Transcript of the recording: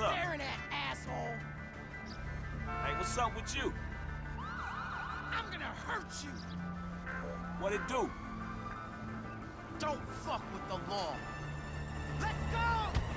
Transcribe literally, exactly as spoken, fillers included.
up? Staring at, asshole. Hey, what's up with you? I'm gonna hurt you. What it do? Don't fuck with the law. Let's go!